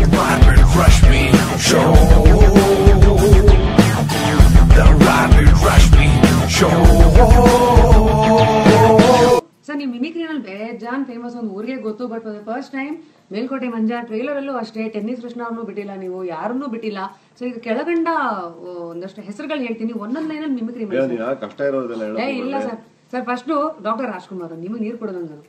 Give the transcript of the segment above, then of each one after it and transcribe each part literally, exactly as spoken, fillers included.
Rapid Rush Me Show. The Rapid Rush Me Show. Sir ನೀವು ಮಿಮಿಕ್ರಿನಲ್ಲಿ ಬೇಜಾನ್ famous ಒಂದು ಊರಿಗೆ ಗೊತ್ತು, but first time Melkote Manja trailer ಅಲ್ಲೂ ಅಷ್ಟೇ ಟೆನ್ನಿಸ್ ಕೃಷ್ಣ ಅವ್ರನ್ನೂ ಬಿಟ್ಟಿಲ್ಲ, ನೀವು ಯಾರನ್ನೂ ಬಿಟ್ಟಿಲ್ಲ. ಸೊ ಈಗ ಕೆಳಗಂಡ ಒಂದಷ್ಟು ಹೆಸರುಗಳು ಹೇಳ್ತೀನಿ, ಒಂದೊಂದ್ ಲೈನಲ್ಲಿ ಮಿಮಿಕ್ರಿ ಮಾಡಿ. ಕಷ್ಟ ಇರೋದಿಲ್ಲ. ಏ ಇಲ್ಲ sir. Sir first doctor Rajkumar, ನಿಮಗೆ ನೀರು ಕೊಡೋದು ನಾನು.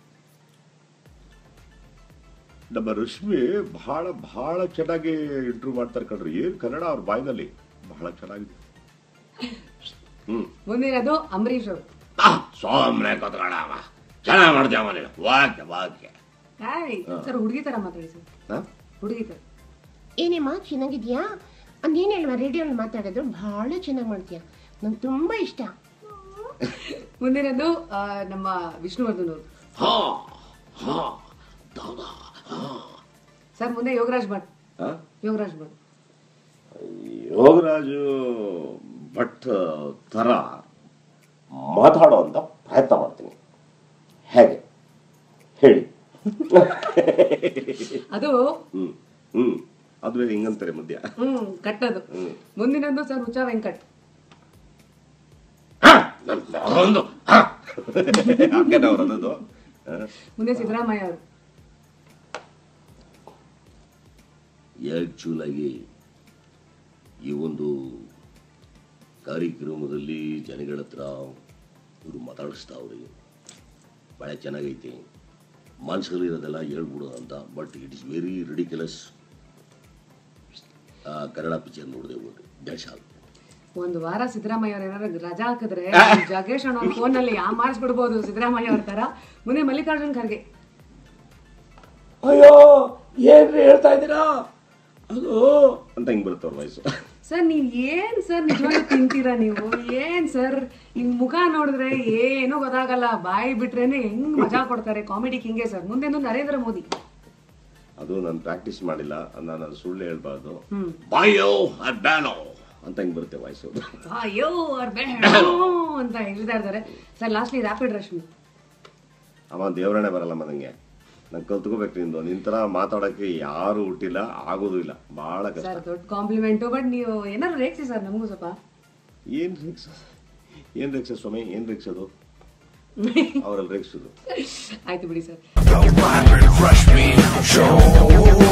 ನಮ್ಮ ರಶ್ಮಿ ಬಹಳ ಬಹಳ ಚೆನ್ನಾಗಿ ಇಂಟರ್ವ್ಯೂ ಮಾಡ್ತಾರೆ ಕಣ್ರಿ. ಏನ್ ಕನ್ನಡ ಅವ್ರ ಬಾಯಿನಲ್ಲಿ ಬಹಳ ಚೆನ್ನಾಗಿದೆ. ಹ್ಮ್ ಮುಂದಿನದು ಅಂಬರೀಶ್ ಅವರು. ಸೋಮ್ರೆ ಕತ್ಕೊಳ್ಳವ ಚೆನ್ನಾಗಿ ಮಾಡ್ತೇವ ನೀನು ವಾಕ್ಯ ವಾಕ್ಯ. ಸರ್ ಹುಡುಗಿ ತರ ಮಾತಾಡಿ ಸರ್. ಹುಡುಗಿ ತರ ಏನೇಮ್ಮ ಚೆನ್ನಾಗಿದ್ಯಾ ಅಂದೇನು ಹೇಳುವ ರೇಡಿಯೋಲ್ಲಿ ಮಾತಾಡೋದು ಬಹಳ ಚೆನ್ನಾಗಿ ಮಾಡ್ತೀಯ, ನಂಗೆ ತುಂಬಾ ಇಷ್ಟ. ಮುಂದಿನದು ನಮ್ಮ ವಿಷ್ಣುವರ್ಧನ್ ಅವರು. ಸರ್ ಮುಂದೆ ಯೋಗರಾಜ್ ಭಟ್. ಯೋಗರಾಜ್ ಭಟ್ ಯೋಗರಾಜು ಭಟ್ ತರ ಮಾತಾಡೋ ಅಂತ ಪ್ರಯತ್ನ ಮಾಡ್ತೀನಿ. ಹೇಗೆ ಹೇಳಿ? ಅದು ಹ್ಮ್ ಹ್ಮ್ ಅದು ಹಿಂಗಂತಾರೆ ಮಧ್ಯ. ಹ್ಮ್ ಕಟ್ಟದು. ಮುಂದಿನದು ಸರ್ ಹುಚ್ಚ ವೆಂಕಟ್. ಮುಂದೆ ಸಿದ್ದರಾಮಯ್ಯ ಅವರು. ಆಕ್ಚುಲ್ ಆಗಿ ಈ ಒಂದು ಕಾರ್ಯಕ್ರಮದಲ್ಲಿ ಜನಗಳ ಹತ್ರ ಇವರು ಮಾತಾಡಿಸ್ತಾವ್ರಿ, ಭಾಳ ಚೆನ್ನಾಗೈತಿ. ಮನಸ್ಸಲ್ಲಿರೋದೆಲ್ಲ ಹೇಳ್ಬಿಡೋದು ಅಂತ. But it is very ridiculous. Kannada picture ನೋಡಿದೆ ಹೋಗ್ರಿ ದಟ್ಸ್ ಆಲ್. ಒಂದು ವಾರ ಸಿದ್ದರಾಮಯ್ಯ ಅವ್ರ ಏನಾದ್ರು ರಜಾ ಹಾಕಿದ್ರೆ ಜಗೇಶ್ ಅಣ್ಣ ಫೋನ್ ನಲ್ಲಿ ಯಾ ಮಾಡಿಸ್ಬಿಡ್ಬೋದು ಸಿದ್ದರಾಮಯ್ಯ ಅವ್ರ ತರ. ಮುಂದೆ ಮಲ್ಲಿಕಾರ್ಜುನ್ ಖರ್ಗೆ. ಅಯ್ಯೋ ಏನ್ರಿ ಹೇಳ್ತಾ ಇದ್ದೀರಾ ಅದು ಅಂತ ಹಿಂಗ್ ಬರುತ್ತೆ ಅವ್ರ ವಯಸ್ಸು. ಸರ್ ನೀವ್ ಏನ್ ಸರ್ ನಿಜವಾಗ್ಲೂ ತಿಂತೀರಾ ನೀವು? ಏನ್ ಸರ್ ನಿಮ್ ಮುಖ ನೋಡಿದ್ರೆ ಏನೂ ಗೊತ್ತಾಗಲ್ಲ, ಬಾಯಿ ಬಿಟ್ರೇನೆ ಹೆಂಗ್ ಮಜಾ ಕೊಡ್ತಾರೆ. ಕಾಮಿಡಿ ಕಿಂಗೆ ಸರ್. ಮುಂದೆ ನರೇಂದ್ರ ಮೋದಿ. ಅದು ನಾನು ಪ್ರಾಕ್ಟೀಸ್ ಮಾಡಿಲ್ಲ, ನಾನು ಅದು ಸುಳ್ಳು ಹೇಳ್ಬಾರ್ದು. ಬಾಯೋ ಬ್ಯಾನೋ ಅಂತ ಹಿಂಗ್ ಬರುತ್ತೆ ವಾಯ್ಸು. ಬಾಯೋ ಬ್ಯಾನೋ ಅಂತ ಹೇಳ್ತಾ ಇರ್ತಾರೆ ಸರ್. Lastly rapid Rashmi. ಅವ ದೇವರಣೆ ಬರಲ್ಲಮ್ಮ ನಂಗೆ. ನಂಗೆ ಕಲ್ತ್ಕೋಬೇಕು ನಿಂದು. ನಿನ್ ತರ ಮಾತಾಡಕ್ಕೆ ಯಾರು ಹುಟ್ಟಿಲ್ಲ, ಆಗೋದು ಇಲ್ಲ. ಬಹಳ ಕಷ್ಟ. ದೊಡ್ಡ ಕಾಂಪ್ಲಿಮೆಂಟ್. ಬಟ್ ನೀವು ಏನಾದ್ರು ರೇಕ್ಸಿ ಸರ್ ನಮಗೂ ಸ್ವಲ್ಪ. ಏನ್ ರೇಕ್ಸ ಏನ್ ರೇಕ್ಸ ಸ್ವಾಮಿ? ಏನ್ ರೇಕ್ಸೋದು? ಅವರಲ್ಲಿ ರೇಕ್ಸೋದು. ಆಯ್ತು ಬಿಡಿ sir. The Rapid Rush Me Show.